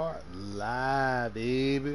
Part live, baby.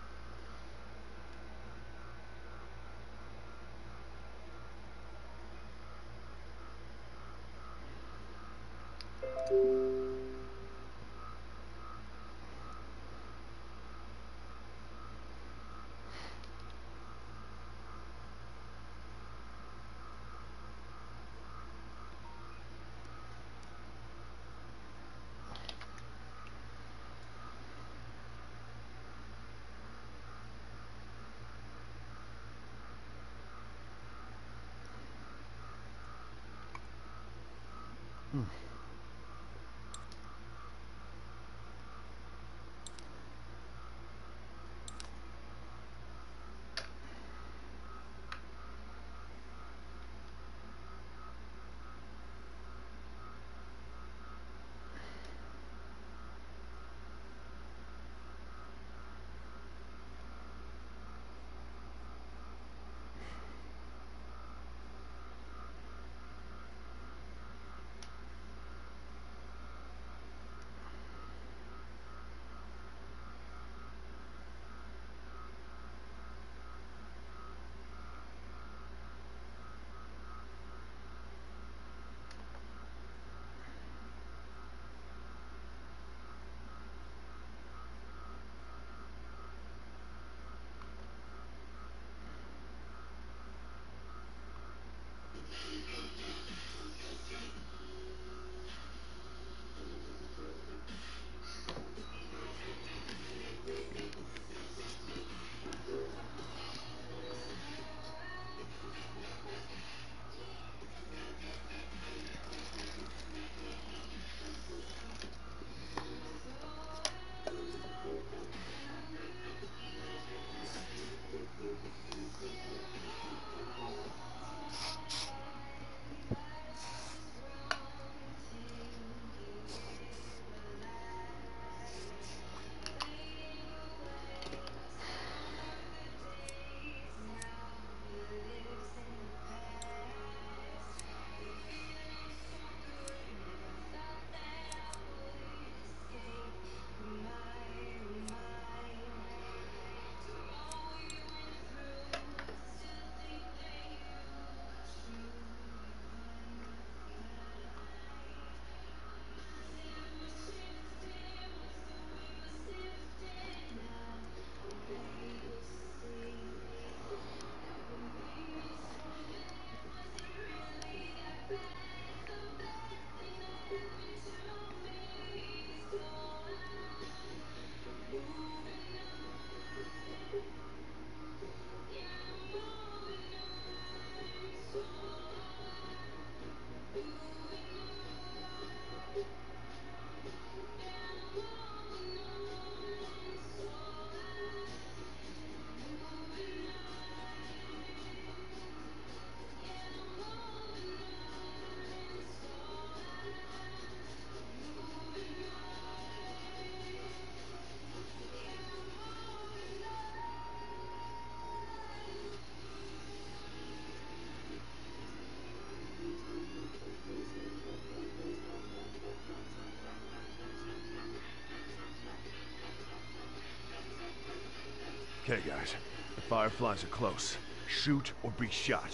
Okay, guys. The Fireflies are close. Shoot or be shot.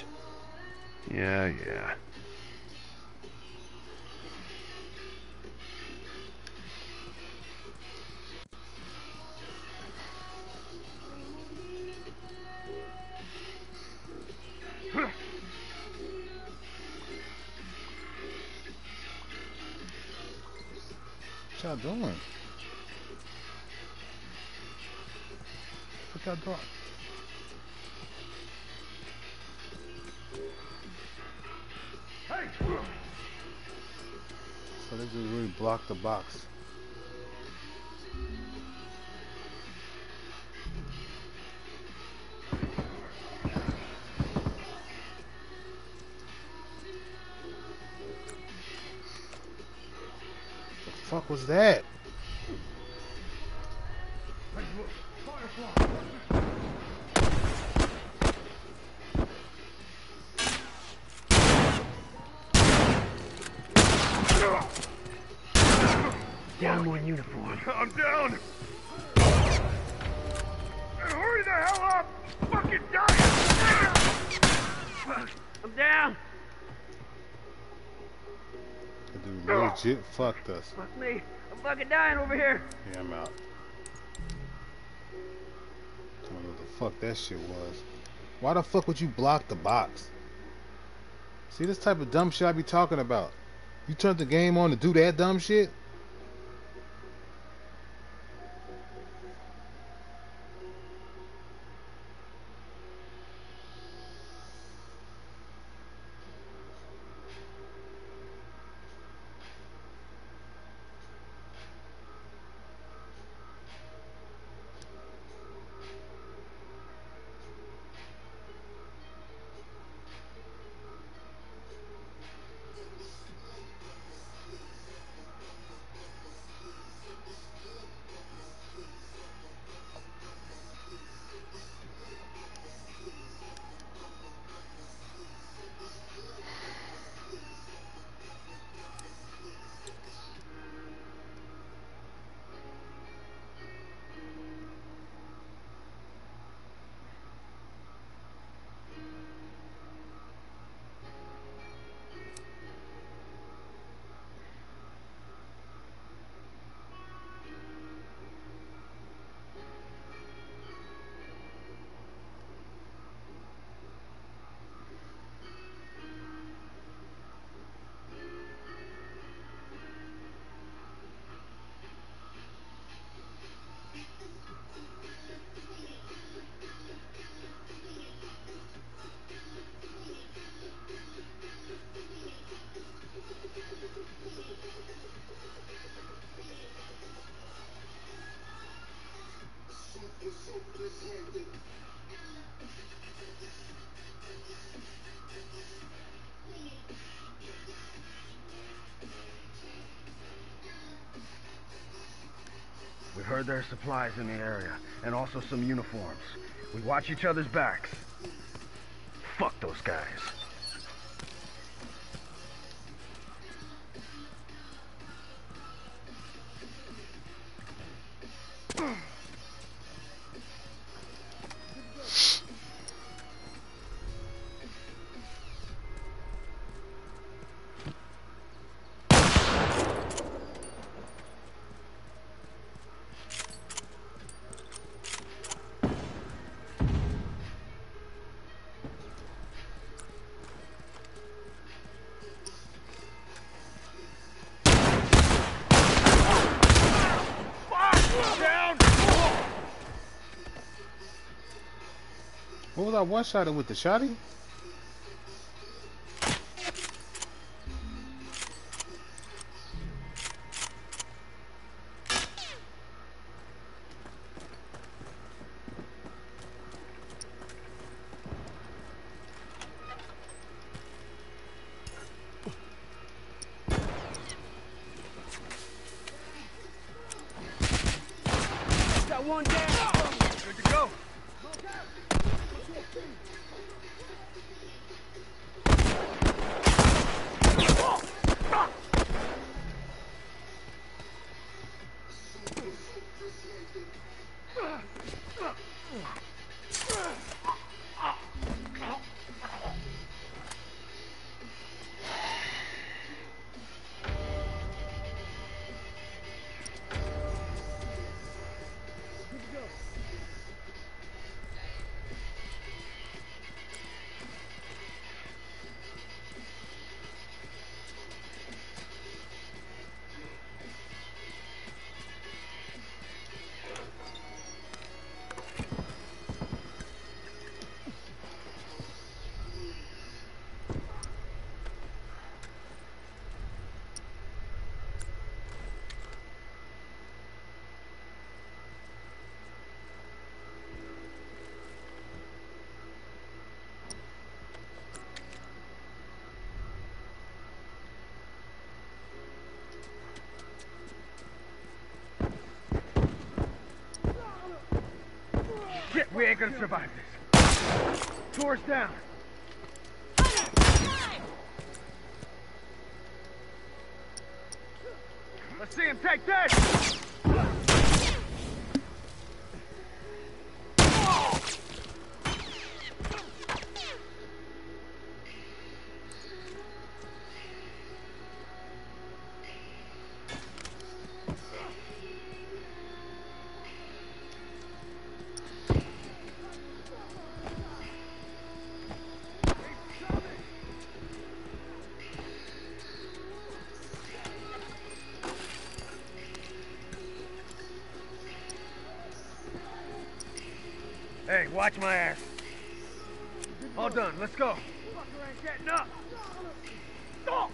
Yeah. What y'all doing? What y'all doing? Hey! So they just really blocked the box. The fuck was that? Hey, look! Firefly! Down one uniform. I'm down! Hurry the hell up! Fucking dying! I'm down! That dude legit fucked us. Fuck me. I'm fucking dying over here. Yeah, I'm out. I don't know what the fuck that shit was. Why the fuck would you block the box? See, this type of dumb shit I be talking about. You turned the game on to do that dumb shit? We heard there are supplies in the area, and also some uniforms. We watch each other's backs. Fuck those guys. What was I one-shotting with, the shotty? Got one down. Good to go. Shit, we ain't gonna survive this. Door's down. Let's see him take this! Hey, watch my ass. All done, let's go. Fucker ain't getting up. Stop!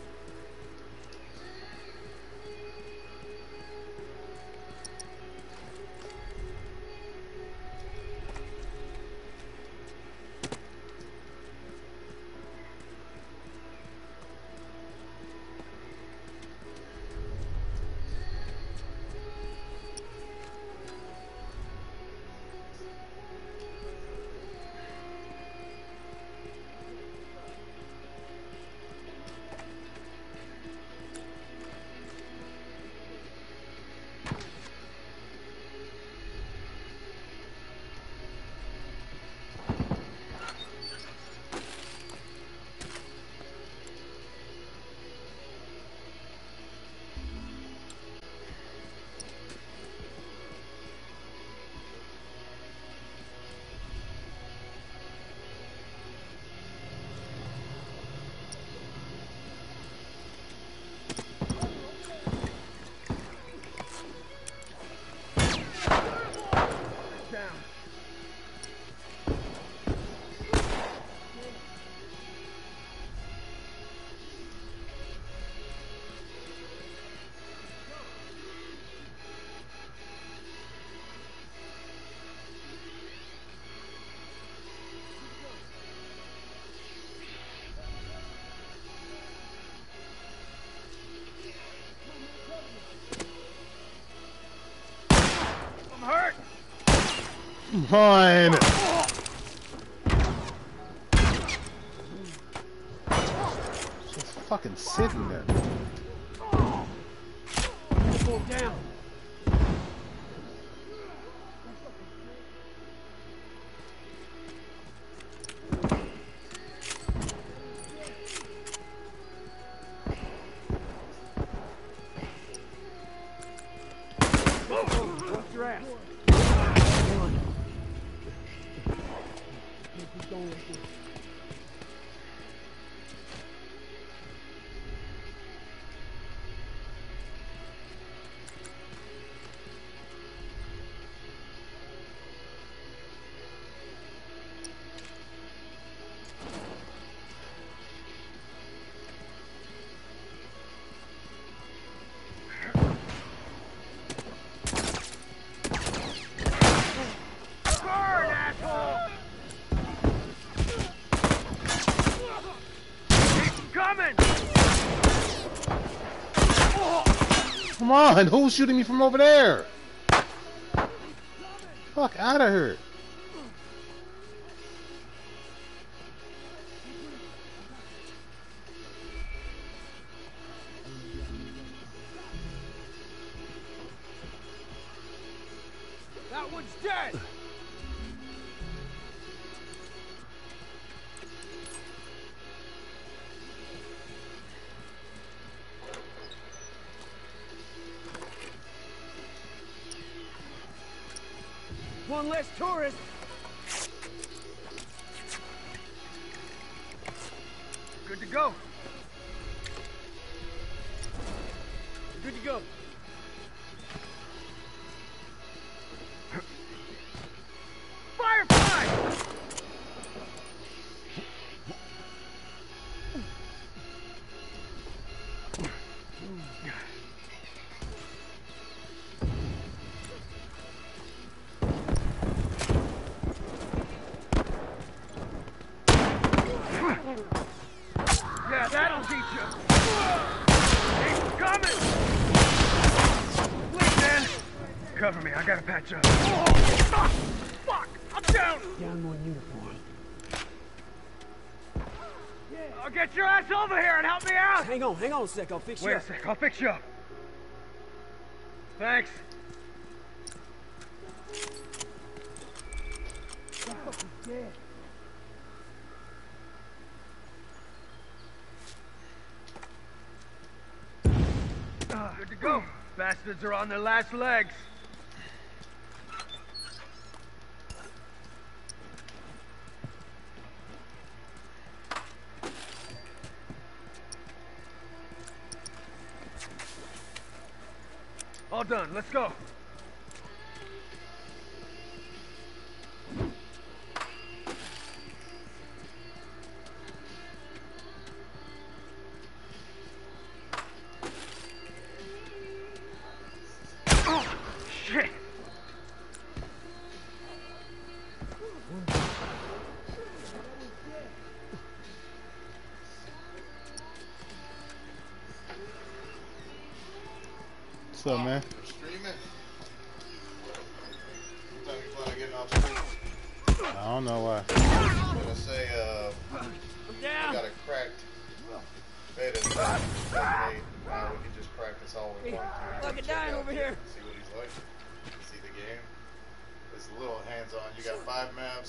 Come on! Just fucking sitting there. Go down. Watch your ass. Come on, who's shooting me from over there? Fuck out of here. That one's dead. One less tourist. Good to go. Good to go. Firefly! Yeah, that'll teach you. He's coming! Wait, man! Cover me, I gotta patch up. Oh, fuck! I'm down! Down one uniform. I'll get your ass over here and help me out! Hang on a sec, I'll fix you Wait a up. sec, I'll fix you up. Thanks. Good to go. Bastards are on their last legs. All done. Let's go. Oh, shit. What's up, man? Streaming? What time you plan on getting off stream? I don't know why. I'm gonna say, I got a cracked beta in 2008. Now we can just practice all we want to. Look it down over here. See what he's like. See the game. It's a little hands-on. You got 5 maps.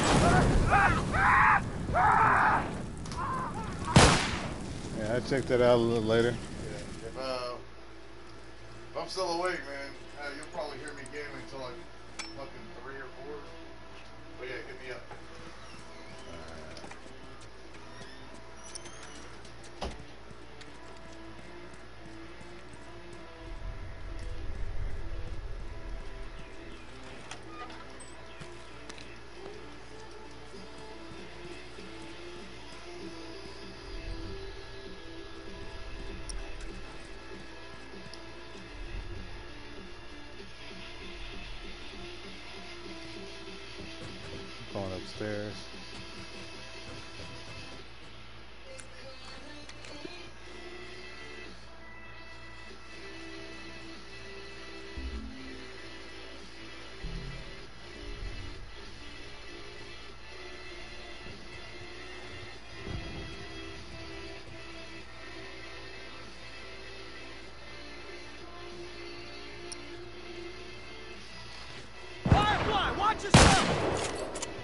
Yeah, I'll check that out a little later. Yeah. If I'm still awake, man, you'll probably hear me gaming until like fucking 3 or 4. But yeah, hit me up. Going upstairs. Firefly, watch yourself!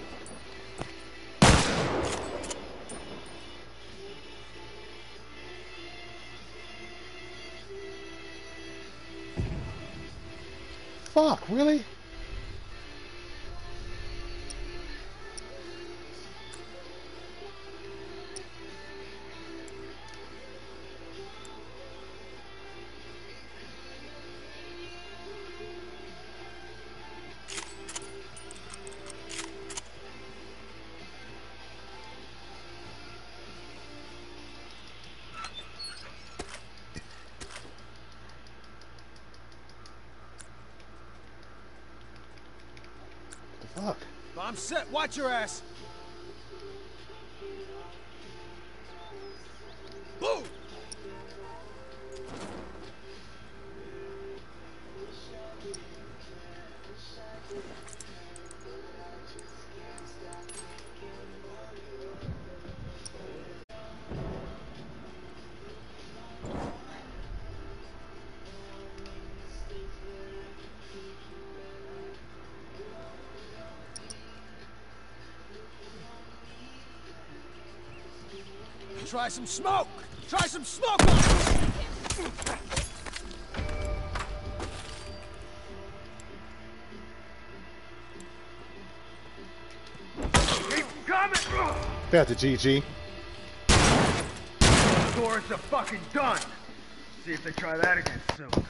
Fuck, really? Fuck. I'm set. Watch your ass. Boom! Try some smoke! Try some smoke on it! Keep coming! Got the GG. Doors are fucking done. See if they try that again soon.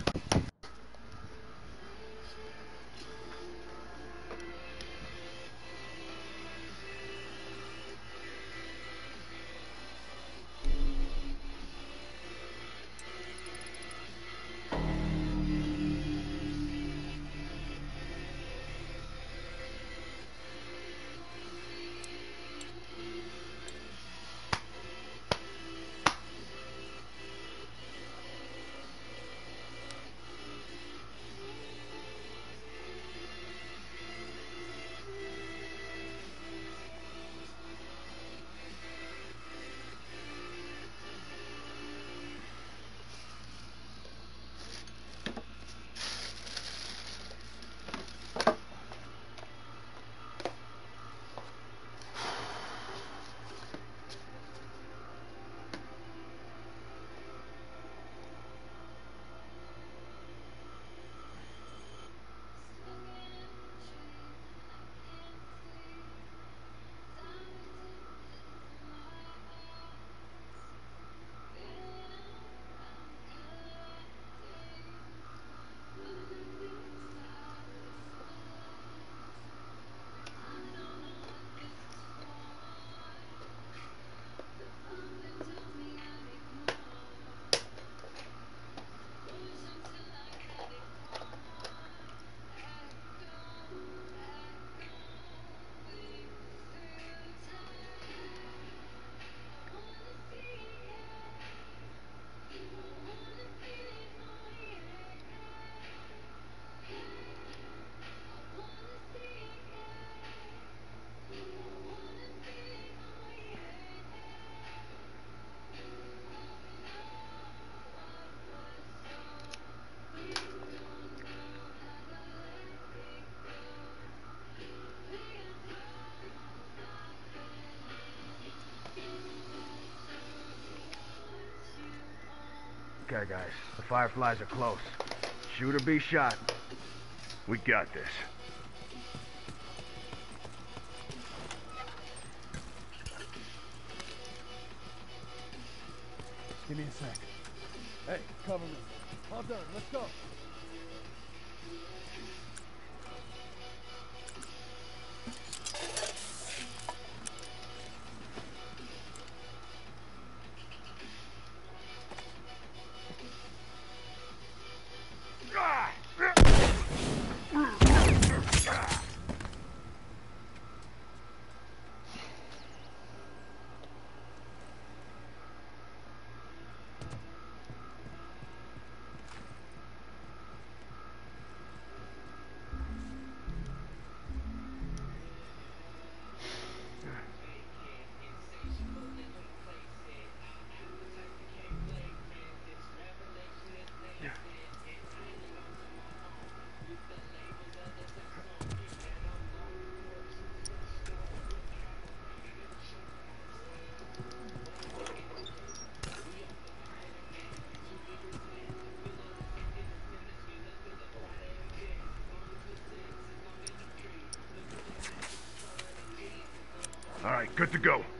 Okay, guys. The Fireflies are close. Shoot or be shot. We got this. Give me a sec. Hey, cover me. All done. Let's go. All right, good to go.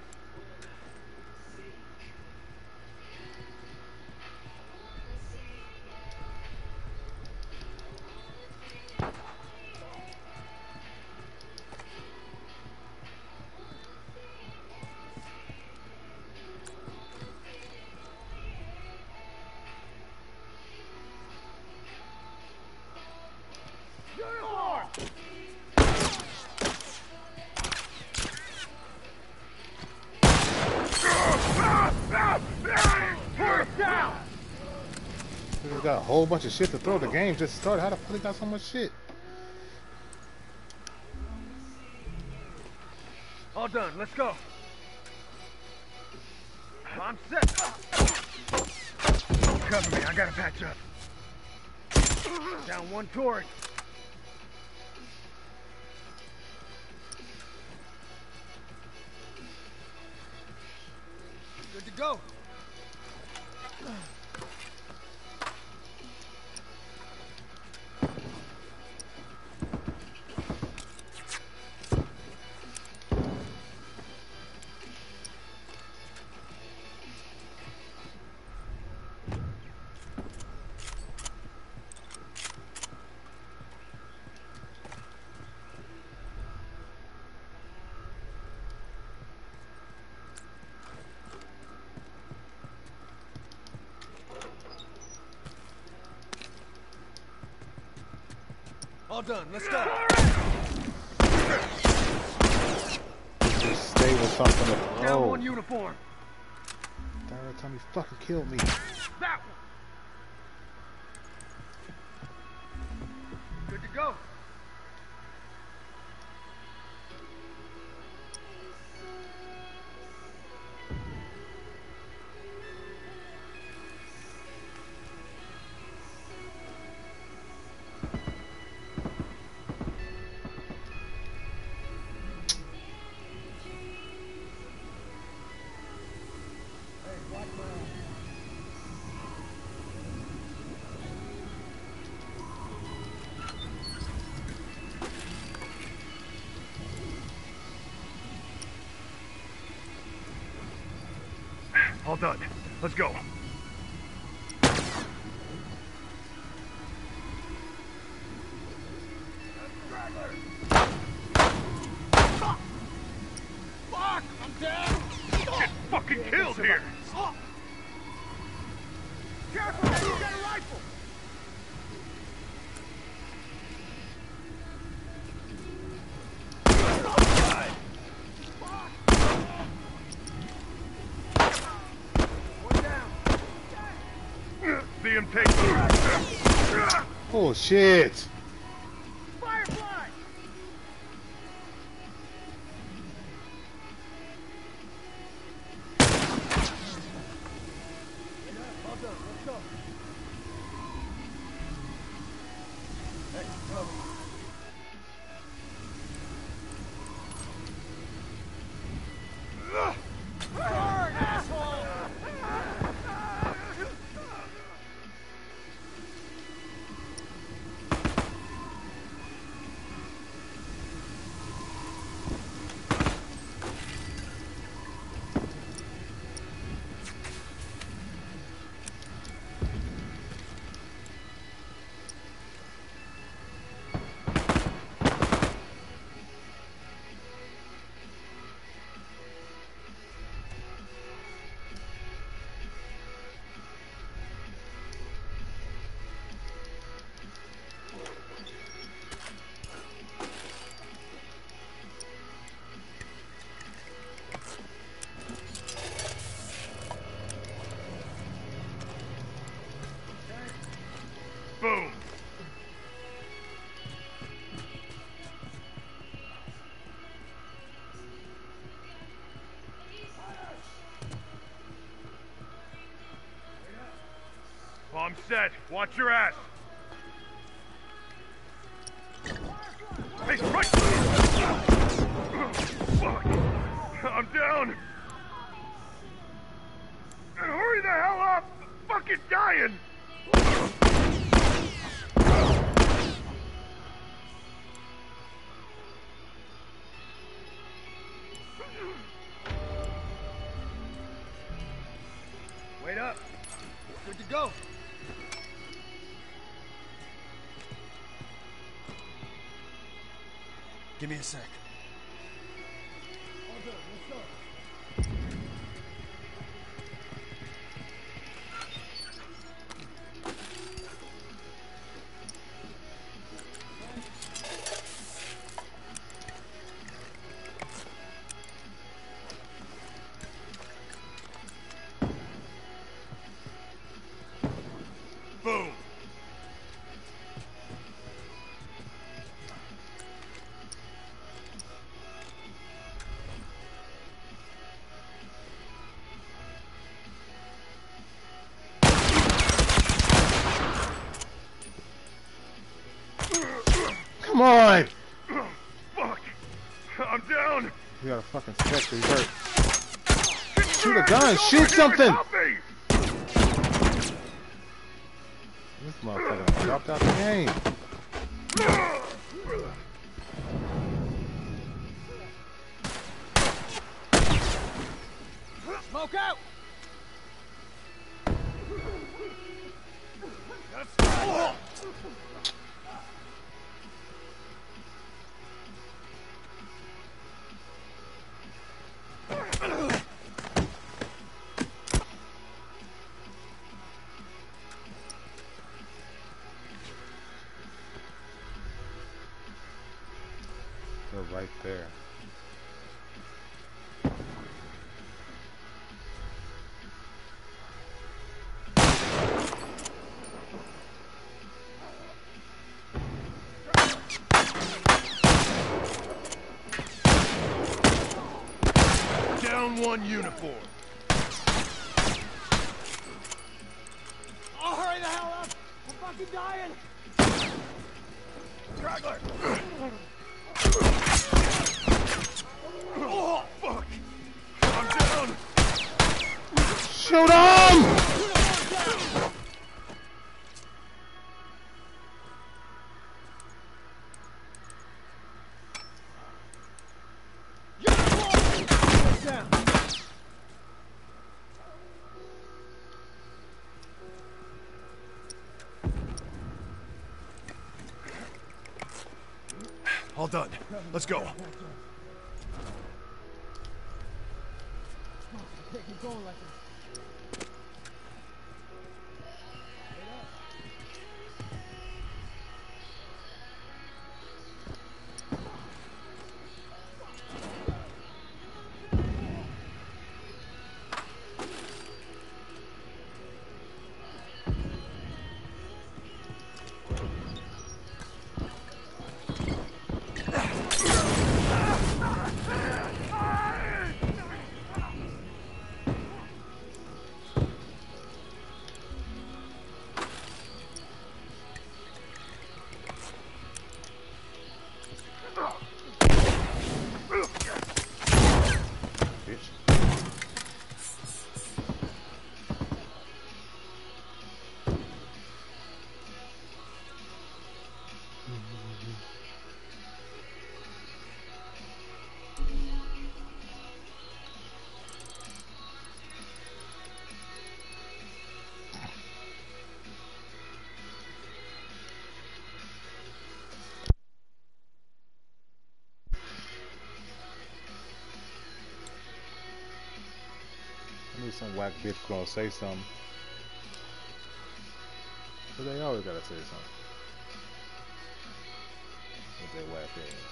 We got a whole bunch of shit to throw. The game just started. How the fuck they got so much shit? All done. Let's go. I'm set. Cover me. I gotta patch up. Down one Tory. Good to go. All done. Let's go. Just stay with something. Down Oh, one uniform. third time he fucking killed me. That one. Good to go. All done. Let's go. Fuck! I'm down! Get fucking killed here! Careful, man! You got a rifle! One down! See him take. Oh shit! Firefly! All done. Let's go. Hey, cover. Burn, asshole! I'm set. Watch your ass. Hey, right! Fuck! I'm down! Hurry the hell up! I'm fucking dying! Wait up. Good to go. Give me a sec. Boom! Come on! Fuck! I'm down! You got a fucking spectre. He's hurt. Shoot a gun! Shoot something! Help me! This motherfucker dropped out the game. Smoke out! They're right there. Down one uniform. Oh, hurry the hell up! I'm fucking dying! Straggler! Oh, fuck! I'm down! Shoot him! Down. All done. Let's go. Keep going like this. I need some whack bitch gonna say something. But they always gotta say something. With their whack ass.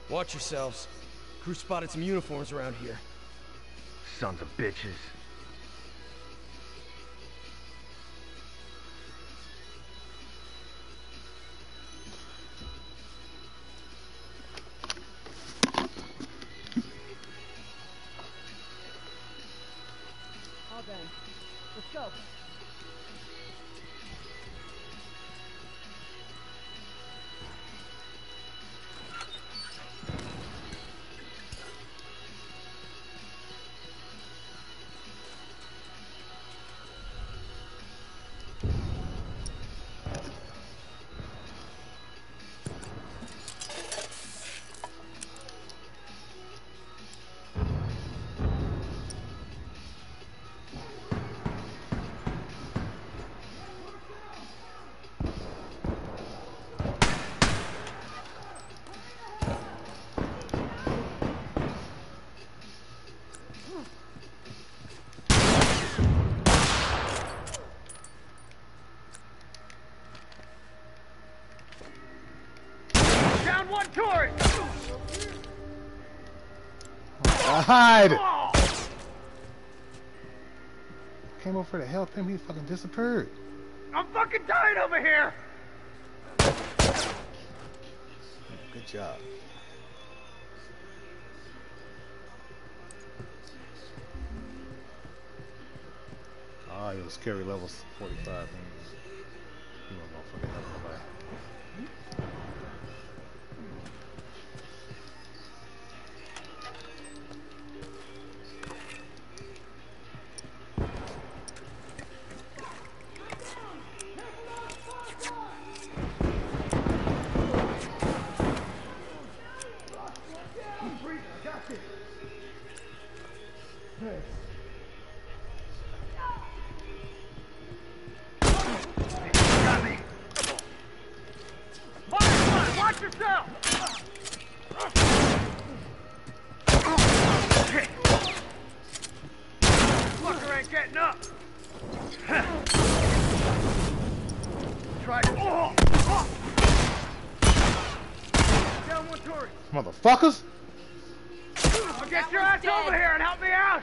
Watch yourselves. Crew spotted some uniforms around here. Sons of bitches. All done. Let's go. Down one turret! Hide! Came over to help him, he fucking disappeared. I'm fucking dying over here! Good job. Ah, it was scary levels 45. You don't motherfucking help nobody. Got me! Firefly, watch yourself! Shit! Fucker ain't getting up! Try it. Down one turret! Motherfuckers! Now get your ass over here and help me out!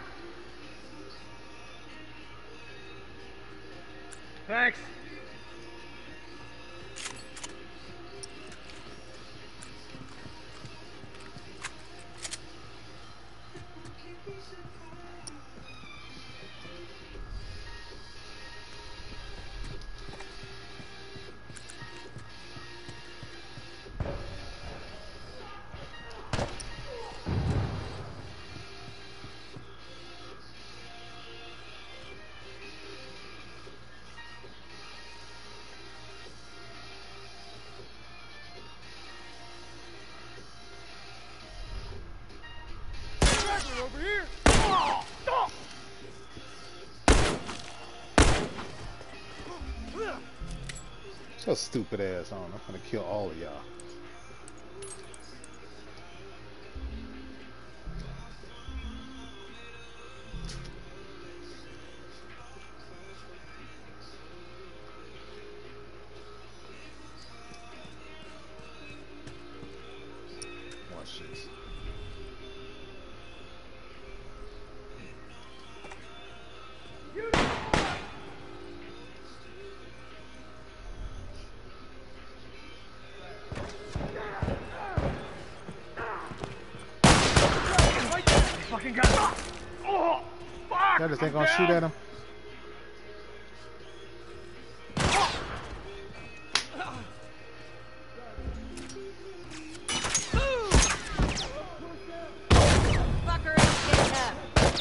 Thanks. Over here! So stupid ass on. I'm gonna kill all of y'all. Watch this. Fucking got it. Oh, fuck! Y'all just ain't I'm gonna shoot down. at him? Fucker ain't getting up.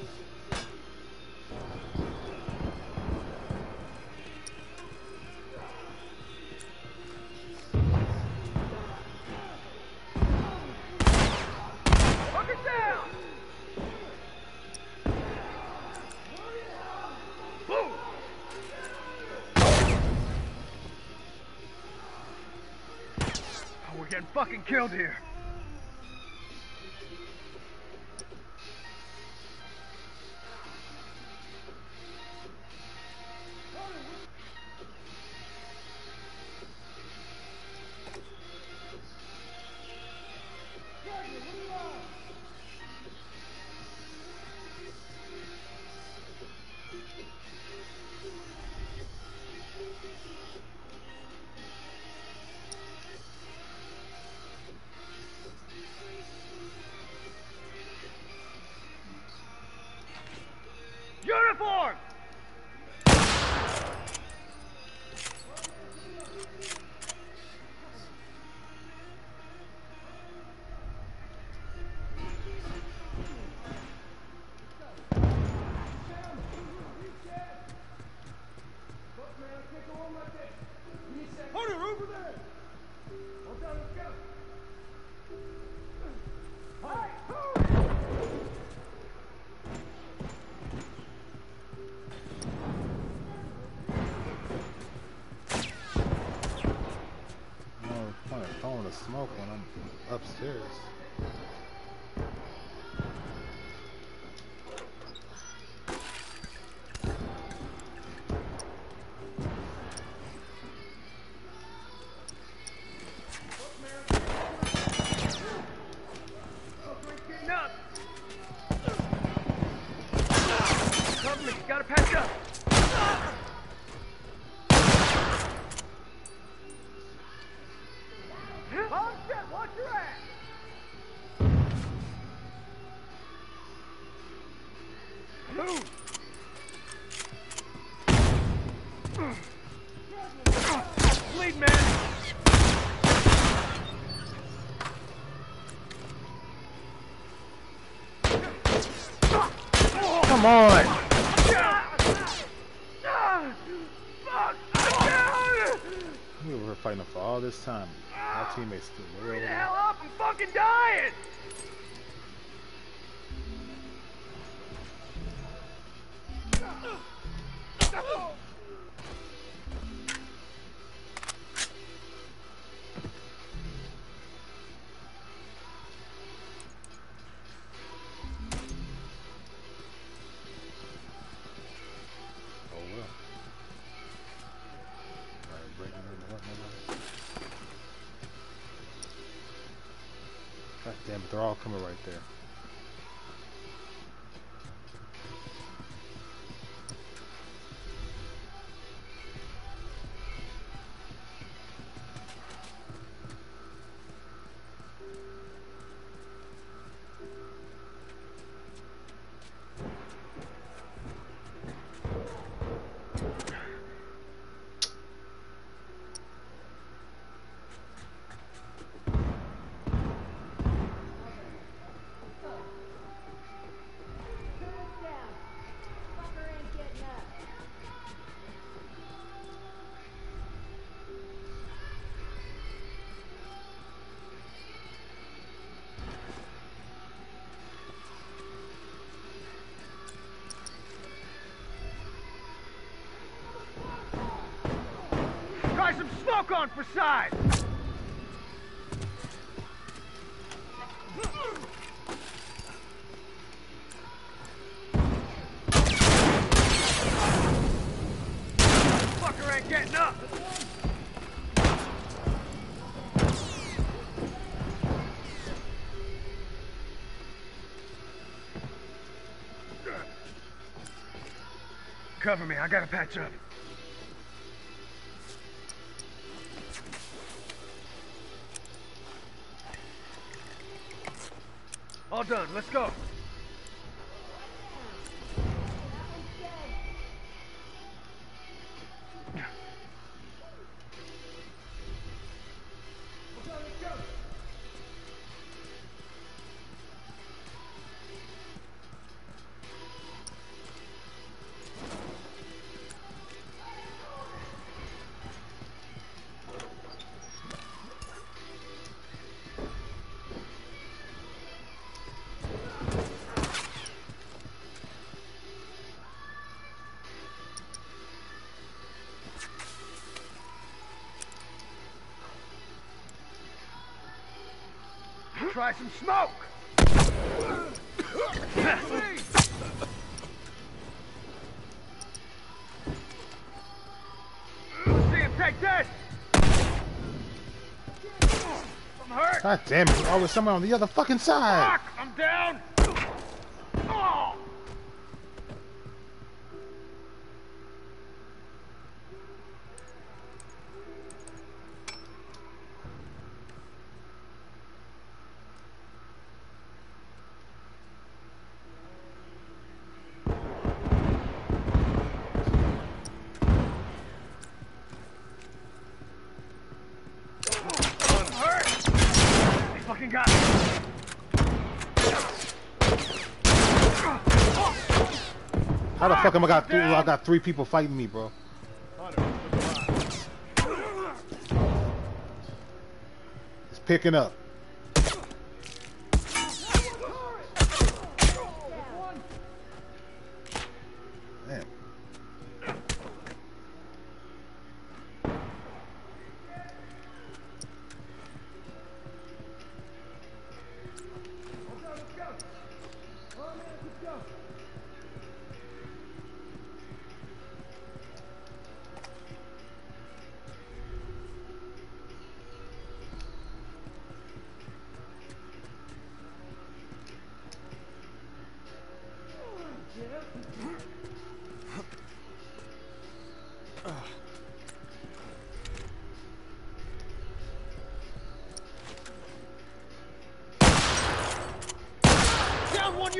Fuck it down! Boom! Oh, we're getting fucking killed here. want to smoke when I'm upstairs. No. Cover me. Gotta patch up. Oh shit! Watch your ass. Move. Bleed, man. Come on! We were fighting for all this time. Our teammates still way Hurry over the there. hell up! I'm fucking dying! Oh well. Alright, breaking into what now? God damn it, they're all coming right there. Down. Fucker ain't getting up. Try some smoke on for size! Fucker ain't getting up! Cover me, I gotta patch up. All done, let's go. Try some smoke! See him take this! I'm hurt! God damn it, always somewhere on the other fucking side! Fuck! I'm down! Oh! I'm hurt! I fucking got it! How the fuck am I got three people fighting me, bro? It's picking up. Damn.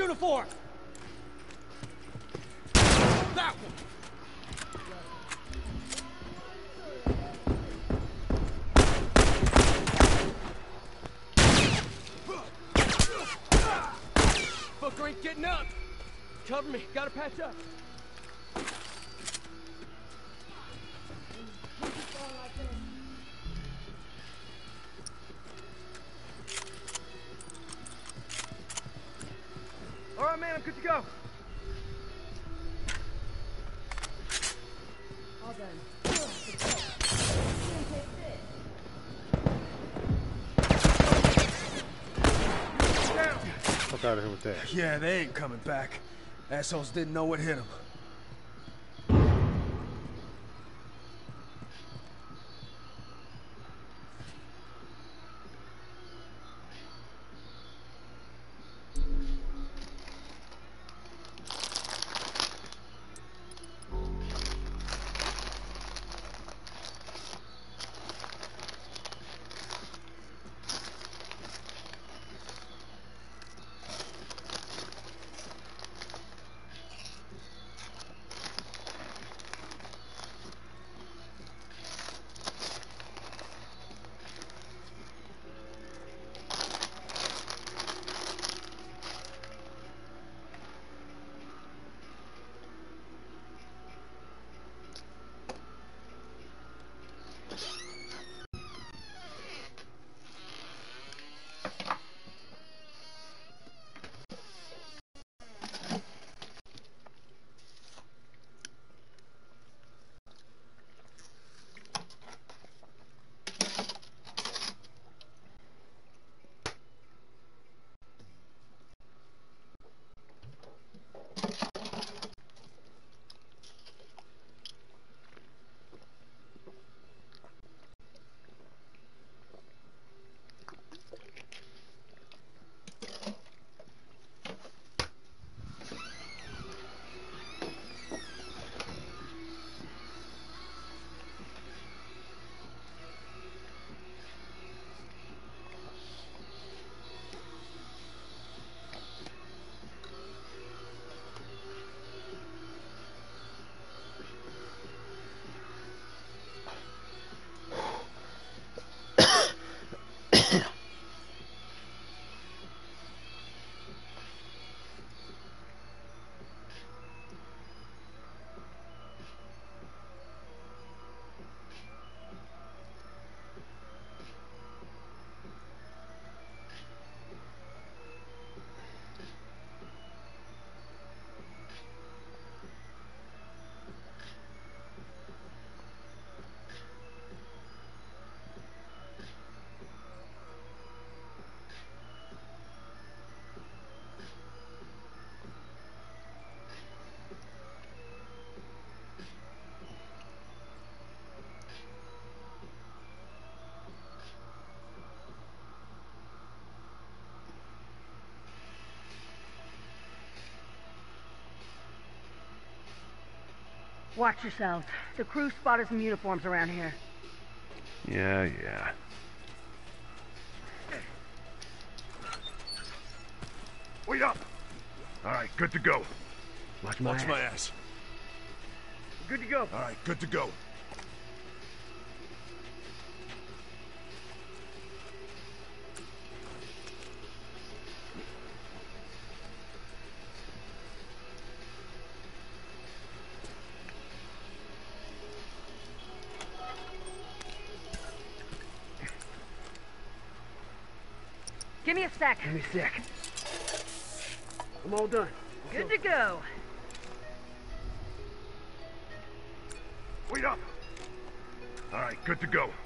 uniform! That one! Fucker ain't getting up! Cover me, gotta patch up. All right, man, I'm good to go. All done. Down. Fuck out of here with that. Yeah, they ain't coming back. Assholes didn't know what hit them. Watch yourselves. The crew spotted some uniforms around here. Yeah. Wait up! All right, good to go. Watch Watch my ass. Good to go. All right, good to go. Give me a sec. Give me a sec. I'm all done. Good to go. Wait up! All right, good to go.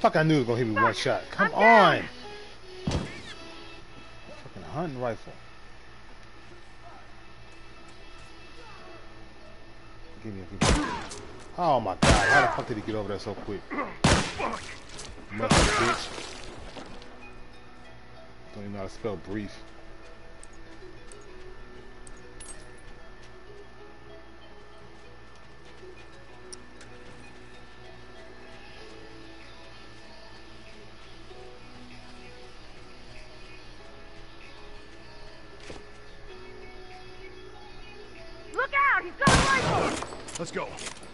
Fuck, I knew it was gonna hit me one shot. Come I'm down. on! Fucking hunting rifle. Give me. Oh my god, how the fuck did he get over there so quick? Mother bitch. Don't even know how to spell brief. Look out! He's got a rifle! Let's go.